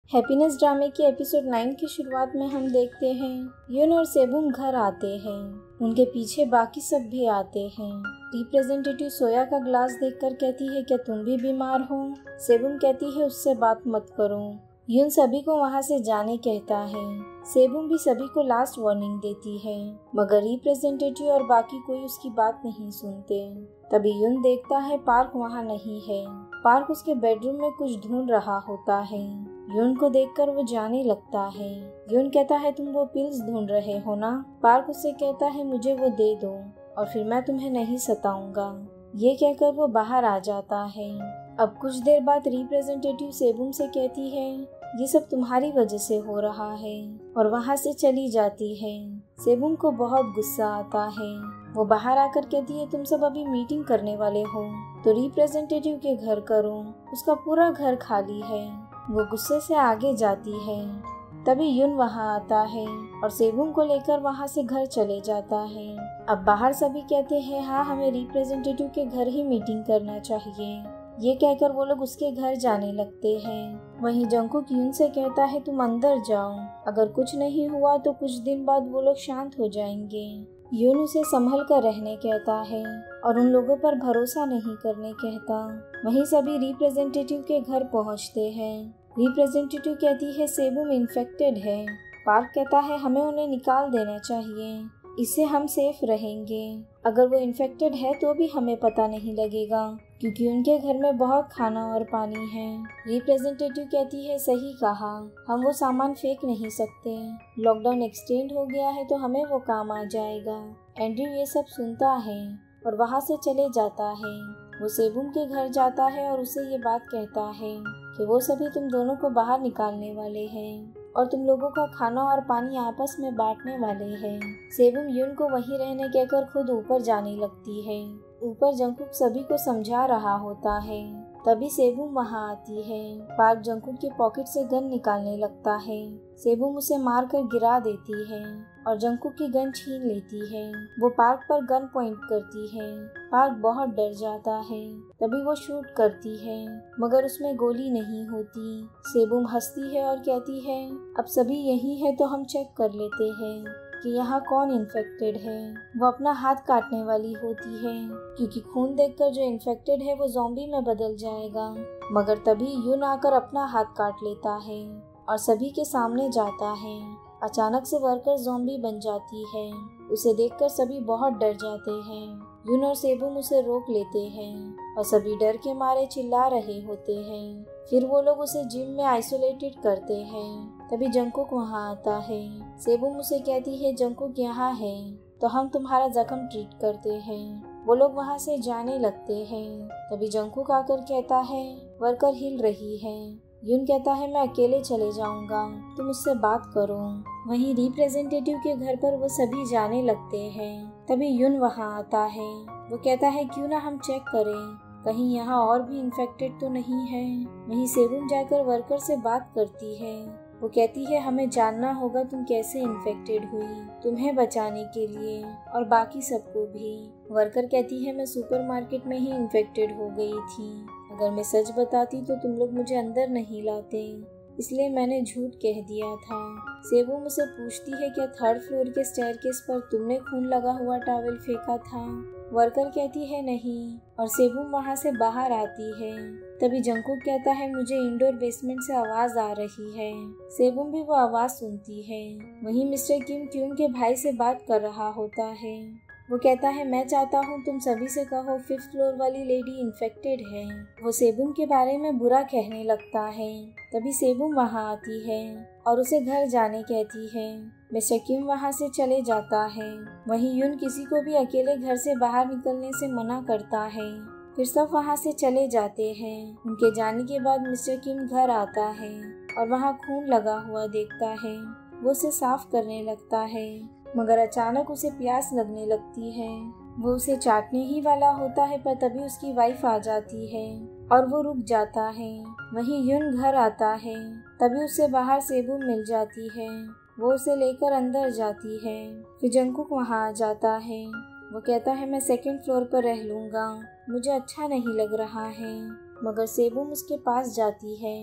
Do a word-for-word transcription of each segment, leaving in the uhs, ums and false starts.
Happiness ड्रामे के episode nine की शुरुआत में हम देखते हैं युन और सेबुम घर आते हैं। उनके पीछे बाकी सब भी आते हैं। रिप्रेजेंटेटिव सोया का ग्लास देखकर कहती है, क्या तुम भी बीमार हो? सेबुम कहती है, उससे बात मत करो। युन सभी को वहां से जाने कहता है। सेबुम भी सभी को लास्ट वार्निंग देती है, मगर रिप्रेजेंटेटिव और बाकी कोई उसकी बात नहीं सुनते। तभी युन देखता है पार्क वहां नहीं है। पार्क उसके बेडरूम में कुछ ढूंढ रहा होता है। युन को देखकर वो जाने लगता है। युन कहता है, तुम वो पिल्स ढूंढ रहे हो ना? पार्क उससे कहता है, मुझे वो दे दो और फिर मैं तुम्हें नहीं सताऊंगा। ये कहकर वो बाहर आ जाता है। अब कुछ देर बाद रिप्रेजेंटेटिव सेबुम से कहती है, ये सब तुम्हारी वजह से हो रहा है, और वहाँ से चली जाती है। सेबुम को बहुत गुस्सा आता है। वो बाहर आकर कहती है, तुम सब अभी मीटिंग करने वाले हो तो रिप्रेजेंटेटिव के घर करो, उसका पूरा घर खाली है। वो गुस्से से आगे जाती है। तभी युन वहाँ आता है और सेबुम को लेकर वहाँ से घर चले जाता है। अब बाहर सभी कहते हैं, हाँ हमें रिप्रेजेंटेटिव के घर ही मीटिंग करना चाहिए। ये कहकर वो लोग उसके घर जाने लगते हैं। वहीं जंगकुक युन से कहता है, तुम अंदर जाओ, अगर कुछ नहीं हुआ तो कुछ दिन बाद वो लोग शांत हो जाएंगे। युन उसे संभल कर रहने कहता है और उन लोगों पर भरोसा नहीं करने कहता। वहीं सभी रिप्रेजेंटेटिव के घर पहुंचते हैं। रिप्रेजेंटेटिव कहती है, सेबुम इन्फेक्टेड है। पार्क कहता है, हमें उन्हें निकाल देना चाहिए, इससे हम सेफ रहेंगे। अगर वो इन्फेक्टेड है तो भी हमें पता नहीं लगेगा, क्योंकि उनके घर में बहुत खाना और पानी है। रिप्रेजेंटेटिव कहती है, सही कहा, हम वो सामान फेंक नहीं सकते। लॉकडाउन एक्सटेंड हो गया है तो हमें वो काम आ जाएगा। एंड्रयू ये सब सुनता है और वहाँ से चले जाता है। वो सेबुम के घर जाता है और उसे ये बात कहता है कि वो सभी तुम दोनों को बाहर निकालने वाले हैं और तुम लोगों का खाना और पानी आपस में बांटने वाले हैं। सेबुम युन को वहीं रहने कहकर खुद ऊपर जाने लगती है। ऊपर जंगकुक सभी को समझा रहा होता है। तभी सेबुम वहां आती है। पार्क जंगकुक के पॉकेट से गन निकालने लगता है। सेबुम उसे मारकर गिरा देती है और जंगकुक की गन छीन लेती है। वो पार्क पर गन पॉइंट करती है। पार्क बहुत डर जाता है। तभी वो शूट करती है, मगर उसमें गोली नहीं होती। सेबुम हंसती है और कहती है, अब सभी यही है तो हम चेक कर लेते हैं कि यहाँ कौन इन्फेक्टेड है। वो अपना हाथ काटने वाली होती है, क्योंकि खून देखकर जो इन्फेक्टेड है वो ज़ॉम्बी में बदल जाएगा। मगर तभी युन आकर अपना हाथ काट लेता है और सभी के सामने जाता है। अचानक से वर्कर ज़ॉम्बी बन जाती है। उसे देखकर सभी बहुत डर जाते हैं। युन और सेबुम उसे रोक लेते हैं और सभी डर के मारे चिल्ला रहे होते हैं। फिर वो लोग उसे जिम में आइसोलेटेड करते हैं। तभी जंगकुक वहाँ आता है। सेबुम उसे कहती है, जंगकुक यहाँ है तो हम तुम्हारा जख्म ट्रीट करते हैं। वो लोग वहाँ से जाने लगते हैं। तभी जंगकुक आकर कहता है, वर्कर हिल रही है। युन कहता है, मैं अकेले चले जाऊंगा, तुम उससे बात करो। वहीं रिप्रेजेंटेटिव के घर पर वो सभी जाने लगते हैं। तभी युन वहाँ आता है। वो कहता है, क्यों ना हम चेक करें, कहीं यहाँ और भी इन्फेक्टेड तो नहीं है। वहीं सेबुम जाकर वर्कर से बात करती है। वो कहती है, हमें जानना होगा तुम कैसे इन्फेक्टेड हुई, तुम्हें बचाने के लिए और बाकी सबको भी। वर्कर कहती है, मैं सुपरमार्केट में ही इन्फेक्टेड हो गई थी। अगर मैं सच बताती तो तुम लोग मुझे अंदर नहीं लाते, इसलिए मैंने झूठ कह दिया था। सेबुम मुझसे पूछती है, क्या थर्ड फ्लोर के स्टेयरकेस पर तुमने खून लगा हुआ टॉवेल फेंका था? वर्कर कहती है, नहीं, और सेबुम वहाँ से बाहर आती है। तभी जंगकुक कहता है, मुझे इंडोर बेसमेंट से आवाज आ रही है। सेबुम भी वो आवाज सुनती है। वहीं मिस्टर किम क्यून के भाई से बात कर रहा होता है। वो कहता है, मैं चाहता हूँ तुम सभी से कहो फिफ्थ फ्लोर वाली लेडी इन्फेक्टेड है। वो सेबुम के बारे में बुरा कहने लगता है। तभी सेबुम वहाँ आती है और उसे घर जाने कहती है। मिस्टर किम वहाँ से चले जाता है। वहीं युन किसी को भी अकेले घर से बाहर निकलने से मना करता है। फिर सब वहाँ से चले जाते हैं। उनके जाने के बाद मिस्टर किम घर आता है और वहाँ खून लगा हुआ देखता है। वो उसे साफ करने लगता है, मगर अचानक उसे प्यास लगने लगती है। वो उसे चाटने ही वाला होता है, पर तभी उसकी वाइफ आ जाती है और वो रुक जाता है। वहीं युन घर आता है। तभी उसे बाहर सेबुम मिल जाती है। वो उसे लेकर अंदर जाती है। फिर जंगकुक वहाँ आ जाता है। वो कहता है, मैं सेकंड फ्लोर पर रह लूँगा, मुझे अच्छा नहीं लग रहा है। मगर सेबुम उसके पास जाती है।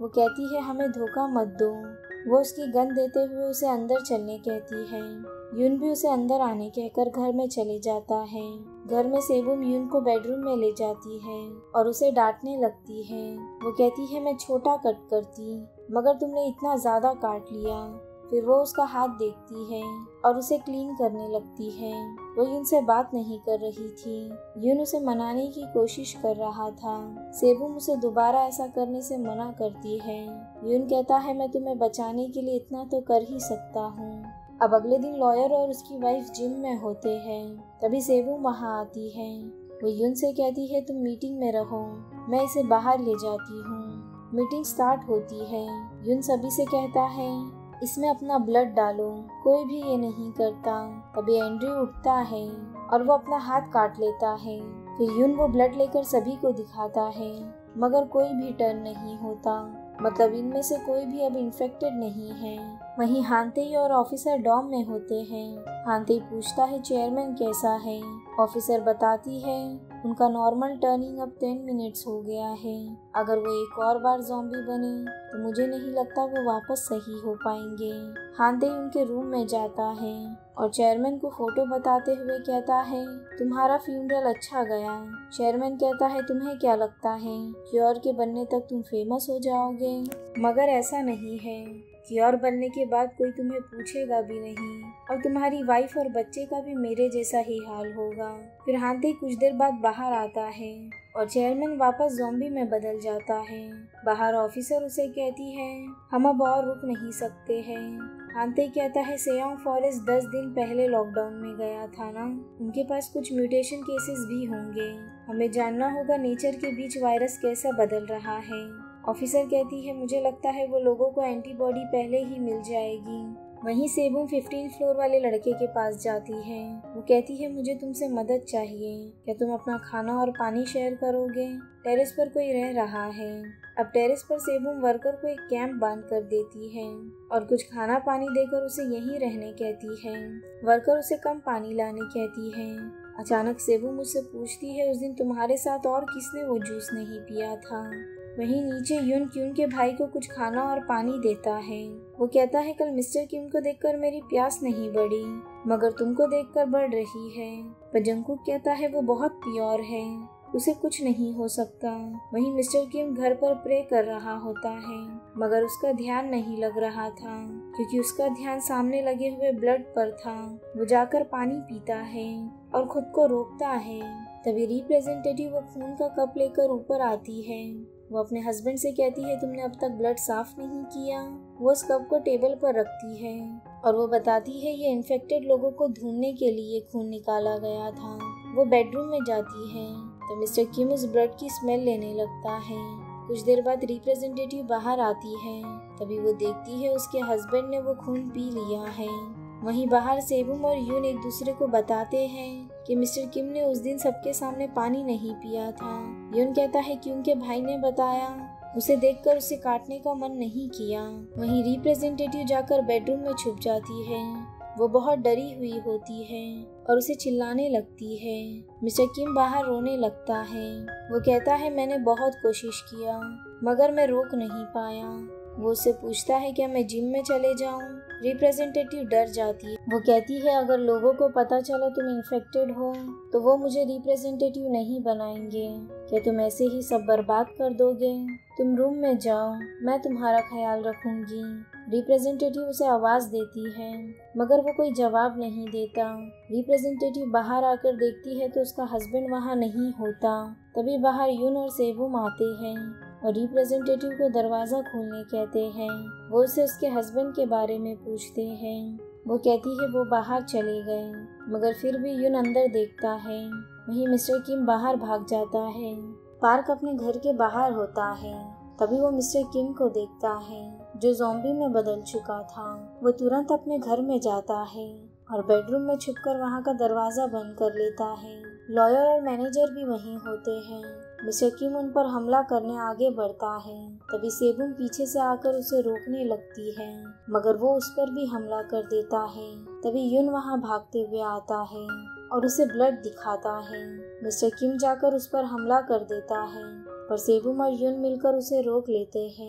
वो कहती है हमें धोखा मत दो। वो उसकी गन देते हुए उसे अंदर चलने कहती है। यून भी उसे अंदर आने कहकर घर में चले जाता है। घर में सेबुम यून को बेडरूम में ले जाती है और उसे डांटने लगती है। वो कहती है मैं छोटा कट करती, मगर तुमने इतना ज्यादा काट लिया। फिर वो उसका हाथ देखती है और उसे क्लीन करने लगती है। वो यून से बात नहीं कर रही थी। यून उसे मनाने की कोशिश कर रहा था। सेबुम उसे दोबारा ऐसा करने से मना करती है। यून कहता है मैं तुम्हें बचाने के लिए इतना तो कर ही सकता हूँ। अब अगले दिन लॉयर और उसकी वाइफ जिम में होते हैं। तभी सेबुम वहाँ आती है। वो यून से कहती है तुम मीटिंग में रहो, मैं इसे बाहर ले जाती हूँ। मीटिंग स्टार्ट होती है। यून सभी से कहता है इसमें अपना ब्लड डालो, कोई भी ये नहीं करता। तभी एंड्रयू उठता है और वो अपना हाथ काट लेता है। फिर यून वो ब्लड लेकर सभी को दिखाता है, मगर कोई भी टर्न नहीं होता। मतलब इनमें से कोई भी अब इन्फेक्टेड नहीं है। वहीं हांते और ऑफिसर डॉम में होते हैं। हांते पूछता है चेयरमैन कैसा है। ऑफिसर बताती है उनका नॉर्मल टर्निंग अब टेन मिनट्स हो गया है। अगर वो एक और बार ज़ॉम्बी बने तो मुझे नहीं लगता वो वापस सही हो पाएंगे। हांते उनके रूम में जाता है और चेयरमैन को फोटो बताते हुए कहता है तुम्हारा फ्यूनरल अच्छा गया। चेयरमैन कहता है तुम्हें क्या लगता है क्योर के बनने तक तुम फेमस हो जाओगे? मगर ऐसा नहीं है। क्योर बनने के बाद कोई तुम्हें पूछेगा भी नहीं और तुम्हारी वाइफ और बच्चे का भी मेरे जैसा ही हाल होगा। फिर हांते कुछ देर बाद बाहर आता है और चेयरमैन वापस ज़ॉम्बी में बदल जाता है। बाहर ऑफिसर उसे कहती है हम अब और रुक नहीं सकते हैं। हांते कहता है सेयोंग फॉरेस्ट दस दिन पहले लॉकडाउन में गया था ना, उनके पास कुछ म्यूटेशन केसेस भी होंगे। हमें जानना होगा नेचर के बीच वायरस कैसा बदल रहा है। ऑफिसर कहती है मुझे लगता है वो लोगों को एंटीबॉडी पहले ही मिल जाएगी। वहीं सेबुम फिफ्टीन फ्लोर वाले लड़के के पास जाती है। वो कहती है मुझे तुमसे मदद चाहिए, क्या तुम अपना खाना और पानी शेयर करोगे? टेरेस पर कोई रह रहा है। अब टेरेस पर सेबुम वर्कर को एक कैंप बांध कर देती है और कुछ खाना पानी देकर उसे यहीं रहने कहती है। वर्कर उसे कम पानी लाने कहती है। अचानक सेबुम मुझसे पूछती है उस दिन तुम्हारे साथ और किसने वो जूस नहीं पिया था? वहीं नीचे यून क्यून के भाई को कुछ खाना और पानी देता है। वो कहता है कल मिस्टर किम को देखकर मेरी प्यास नहीं बढ़ी, मगर तुमको देखकर बढ़ रही है। पर जंगकुक कहता है वो बहुत प्योर है, उसे कुछ नहीं हो सकता। वहीं मिस्टर किम घर पर प्रे कर रहा होता है, मगर उसका ध्यान नहीं लग रहा था क्योंकि उसका ध्यान सामने लगे हुए ब्लड पर था। वो जाकर पानी पीता है और खुद को रोकता है। तभी रिप्रेजेंटेटिव वो खून का कप लेकर ऊपर आती है। वो अपने हस्बैंड से कहती है तुमने अब तक ब्लड साफ नहीं किया। वो उस कप को टेबल पर रखती है और वो बताती है ये इन्फेक्टेड लोगों को ढूंढने के लिए खून निकाला गया था। वो बेडरूम में जाती है तो मिस्टर किम उस ब्लड की स्मेल लेने लगता है। कुछ देर बाद रिप्रेजेंटेटिव बाहर आती है। तभी वो देखती है उसके हस्बैंड ने वो खून पी लिया है। वहीं बाहर सेबुम और यून एक दूसरे को बताते हैं कि मिस्टर किम ने उस दिन सबके सामने पानी नहीं पिया था। यून कहता है कि उनके भाई ने बताया। उसे देखकर उसे काटने का मन नहीं किया। वहीं रिप्रेजेंटेटिव जाकर बेडरूम में छुप जाती है। वो बहुत डरी हुई होती है और उसे चिल्लाने लगती है। मिस्टर किम बाहर रोने लगता है। वो कहता है मैंने बहुत कोशिश किया मगर मैं रोक नहीं पाया। वो उससे पूछता है क्या मैं जिम में चले जाऊं? रिप्रेजेंटेटिव डर जाती है। वो कहती है अगर लोगों को पता चला तुम इन्फेक्टेड हो तो वो मुझे रिप्रेजेंटेटिव नहीं बनाएंगे। क्या तुम ऐसे ही सब बर्बाद कर दोगे? तुम रूम में जाओ, मैं तुम्हारा ख्याल रखूंगी। रिप्रेजेंटेटिव उसे आवाज देती है मगर वो कोई जवाब नहीं देता। रिप्रेजेंटेटिव बाहर आकर देखती है तो उसका हस्बैंड वहाँ नहीं होता। तभी बाहर यून और सेबुम आते हैं और रिप्रेजेंटेटिव को दरवाजा खोलने कहते हैं। वो उसे उसके हस्बैंड के बारे में पूछते हैं। वो कहती है वो बाहर चले गए, मगर फिर भी यून अंदर देखता है। वहीं मिस्टर किम बाहर भाग जाता है। पार्क अपने घर के बाहर होता है। तभी वो मिस्टर किम को देखता है जो ज़ॉम्बी में बदल चुका था। वो तुरंत अपने घर में जाता है और बेडरूम में छुपकर वहाँ का दरवाजा बंद कर लेता है। लॉयर और मैनेजर भी वहीं होते हैं। मिस्टर किम उन पर हमला करने आगे बढ़ता है। तभी सेबुम पीछे से आकर उसे रोकने लगती है, मगर वो उस पर भी हमला कर देता है। तभी यून वहाँ भागते हुए आता है और उसे ब्लड दिखाता है। मिस्टर किम जाकर उस पर हमला कर देता है, पर सेबुम और यून मिलकर उसे रोक लेते हैं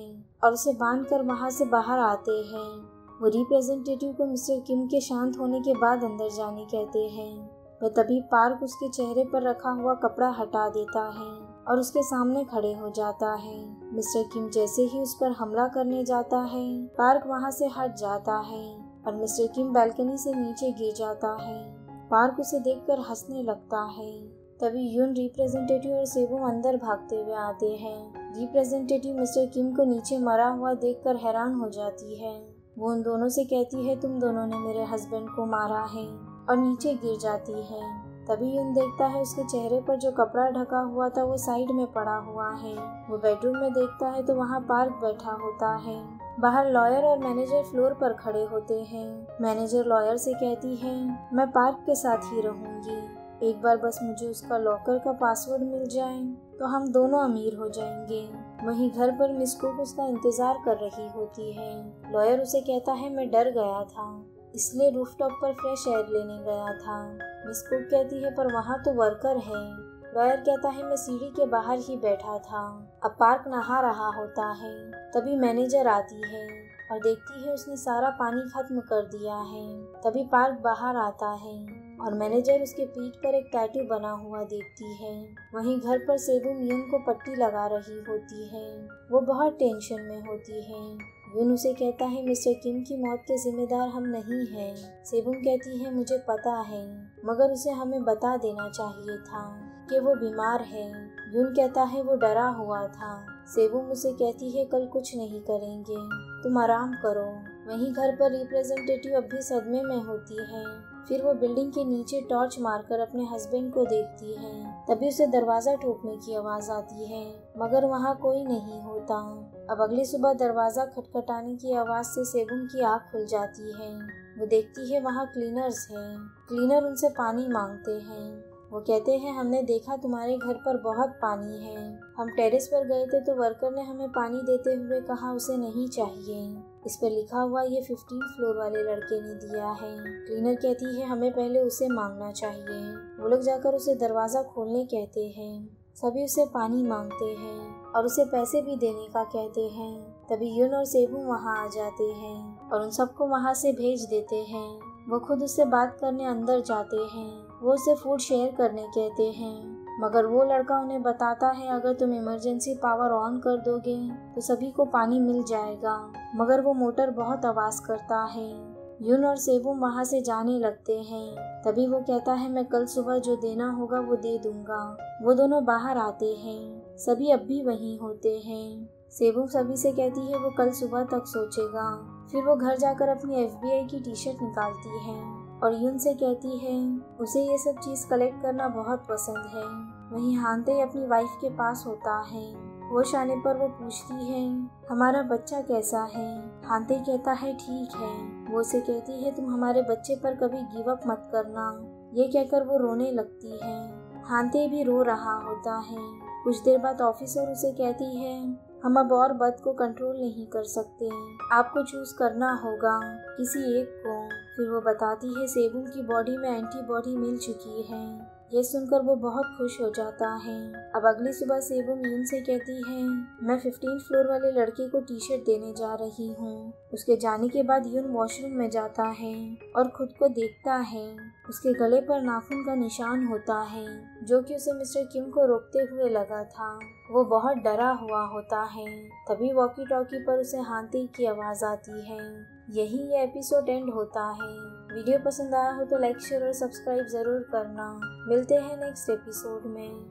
और उसे बांधकर वहाँ से बाहर आते हैं। वो रिप्रेजेंटेटिव को मिस्टर किम के शांत होने के बाद अंदर जाने कहते हैं। वह तभी पार्क उसके चेहरे पर रखा हुआ कपड़ा हटा देता है और उसके सामने खड़े हो जाता है। मिस्टर किम जैसे ही उस पर हमला करने जाता है, पार्क वहाँ से हट जाता है और मिस्टर किम बालकनी से नीचे गिर जाता है। पार्क उसे देखकर हंसने लगता है। तभी यून रिप्रेजेंटेटिव और सेबुम अंदर भागते हुए आते हैं। रिप्रेजेंटेटिव मिस्टर किम को नीचे मरा हुआ देखकर हैरान हो जाती है। वो उन दोनों से कहती है, तुम दोनों ने मेरे हस्बैंड को मारा है, और नीचे गिर जाती है। तभी यून देखता है उसके चेहरे पर जो कपड़ा ढका हुआ था वो साइड में पड़ा हुआ है। वो बेडरूम में देखता है तो वहाँ पार्क बैठा होता है। बाहर लॉयर और मैनेजर फ्लोर पर खड़े होते हैं। मैनेजर लॉयर से कहती है, मैं पार्क के साथ ही रहूंगी, एक बार बस मुझे उसका लॉकर का पासवर्ड मिल जाए तो हम दोनों अमीर हो जाएंगे। वहीं घर पर मिस कुक उसका इंतजार कर रही होती है। लॉयर उसे कहता है, मैं डर गया था इसलिए रूफटॉप पर फ्रेश एयर लेने गया था। मिस कुक कहती है, पर वहाँ तो वर्कर है। लॉयर कहता है, मैं सीढ़ी के बाहर ही बैठा था। अब पार्क नहा रहा होता है। तभी मैनेजर आती है और देखती है उसने सारा पानी खत्म कर दिया है। तभी पार्क बाहर आता है और मैनेजर उसके पीठ पर एक टैटू बना हुआ देखती है। वहीं घर पर सेबुम यून को पट्टी लगा रही होती है। वो बहुत टेंशन में होती है। यून उसे कहता है, मिस्टर किम की मौत के जिम्मेदार हम नहीं हैं। सेबुम कहती है, मुझे पता है, मगर उसे हमें बता देना चाहिए था कि वो बीमार है। यून कहता है, वो डरा हुआ था। सेबुम उसे कहती है, कल कुछ नहीं करेंगे, तुम आराम करो। वहीं घर पर रिप्रेजेंटेटिव अब भी सदमे में होती है। फिर वो बिल्डिंग के नीचे टॉर्च मारकर अपने हस्बैंड को देखती है। तभी उसे दरवाजा ठोकने की आवाज आती है, मगर वहाँ कोई नहीं होता। अब अगली सुबह दरवाजा खटखटाने की आवाज से सेबुम की आँख खुल जाती है। वो देखती है वहाँ क्लीनर्स हैं। क्लीनर उनसे पानी मांगते हैं। वो कहते हैं, हमने देखा तुम्हारे घर पर बहुत पानी है। हम टेरेस पर गए थे तो वर्कर ने हमें पानी देते हुए कहा उसे नहीं चाहिए। इस पर लिखा हुआ ये फिफ्टीन फ्लोर वाले लड़के ने दिया है। क्लीनर कहती है, हमें पहले उसे मांगना चाहिए। वो लोग जाकर उसे दरवाजा खोलने कहते हैं। सभी उसे पानी मांगते हैं और उसे पैसे भी देने का कहते हैं। तभी यून और सेबुम वहाँ आ जाते हैं और उन सबको वहाँ से भेज देते हैं। वो खुद उससे बात करने अंदर जाते हैं। वो उसे फूड शेयर करने कहते हैं, मगर वो लड़का उन्हें बताता है, अगर तुम इमरजेंसी पावर ऑन कर दोगे तो सभी को पानी मिल जाएगा। मगर वो मोटर बहुत आवाज करता है। यून और सेबुम वहाँ से जाने लगते हैं। तभी वो कहता है, मैं कल सुबह जो देना होगा वो दे दूंगा। वो दोनों बाहर आते हैं। सभी अब भी वहीं होते हैं। सेबुम सभी से कहती है वो कल सुबह तक सोचेगा। फिर वो घर जाकर अपनी एफ बी आई की टी शर्ट निकालती है और यून से कहती है उसे ये सब चीज कलेक्ट करना बहुत पसंद है। वहीं हानते अपनी वाइफ के पास होता है। होश आने पर वो पूछती है, हमारा बच्चा कैसा है? हानते कहता है, ठीक है। वो उसे कहती है, तुम हमारे बच्चे पर कभी गिव अप मत करना। ये कहकर वो रोने लगती है। हानते भी रो रहा होता है। कुछ देर बाद ऑफिसर उसे कहती है, हम अब और बद को कंट्रोल नहीं कर सकते, आपको चूज करना होगा किसी एक को। फिर वो बताती है सेबुम की बॉडी में एंटीबॉडी मिल चुकी है। ये सुनकर वो बहुत खुश हो जाता है। अब अगली सुबह सेबुम यून से कहती है, मैं फिफ्टीन फ्लोर वाले लड़के को टी शर्ट देने जा रही हूँ। उसके जाने के बाद यून वॉशरूम में जाता है और खुद को देखता है। उसके गले पर नाखून का निशान होता है, जो कि उसे मिस्टर किम को रोकते हुए लगा था। वो बहुत डरा हुआ होता है। तभी वॉकी टॉकी पर उसे हानते की आवाज आती है। यही ये एपिसोड एंड होता है। वीडियो पसंद आया हो तो लाइक शेयर और सब्सक्राइब जरूर करना। मिलते हैं नेक्स्ट एपिसोड में।